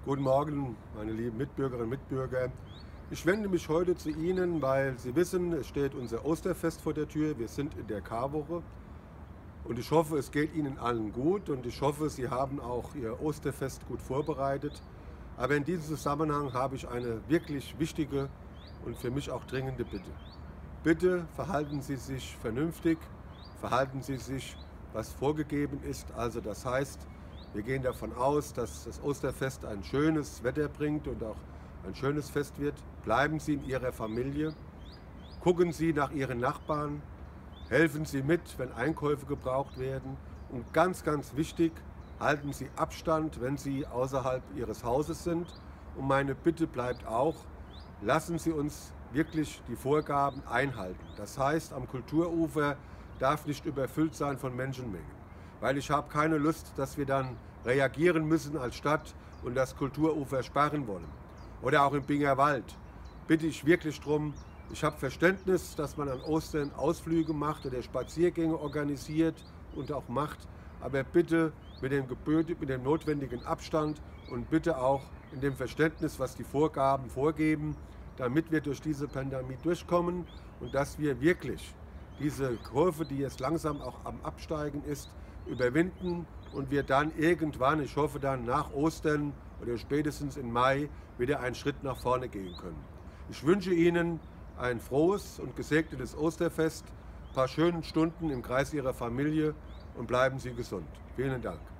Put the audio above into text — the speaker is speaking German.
Guten Morgen, meine lieben Mitbürgerinnen und Mitbürger. Ich wende mich heute zu Ihnen, weil Sie wissen, es steht unser Osterfest vor der Tür. Wir sind in der Karwoche und ich hoffe, es geht Ihnen allen gut und ich hoffe, Sie haben auch Ihr Osterfest gut vorbereitet. Aber in diesem Zusammenhang habe ich eine wirklich wichtige und für mich auch dringende Bitte. Bitte verhalten Sie sich vernünftig, verhalten Sie sich, was vorgegeben ist. Also das heißt, wir gehen davon aus, dass das Osterfest ein schönes Wetter bringt und auch ein schönes Fest wird. Bleiben Sie in Ihrer Familie, gucken Sie nach Ihren Nachbarn, helfen Sie mit, wenn Einkäufe gebraucht werden. Und ganz, ganz wichtig, halten Sie Abstand, wenn Sie außerhalb Ihres Hauses sind. Und meine Bitte bleibt auch, lassen Sie uns wirklich die Vorgaben einhalten. Das heißt, am Kulturufer darf nicht überfüllt sein von Menschenmengen. Weil ich habe keine Lust, dass wir dann reagieren müssen als Stadt und das Kulturufer sperren wollen. Oder auch im Bingerwald bitte ich wirklich darum, ich habe Verständnis, dass man an Ostern Ausflüge macht oder Spaziergänge organisiert und auch macht, aber bitte mit dem notwendigen Abstand und bitte auch in dem Verständnis, was die Vorgaben vorgeben, damit wir durch diese Pandemie durchkommen und dass wir wirklich diese Kurve, die jetzt langsam auch am Absteigen ist, überwinden und wir dann irgendwann, ich hoffe dann nach Ostern oder spätestens im Mai, wieder einen Schritt nach vorne gehen können. Ich wünsche Ihnen ein frohes und gesegnetes Osterfest, ein paar schöne Stunden im Kreis Ihrer Familie und bleiben Sie gesund. Vielen Dank.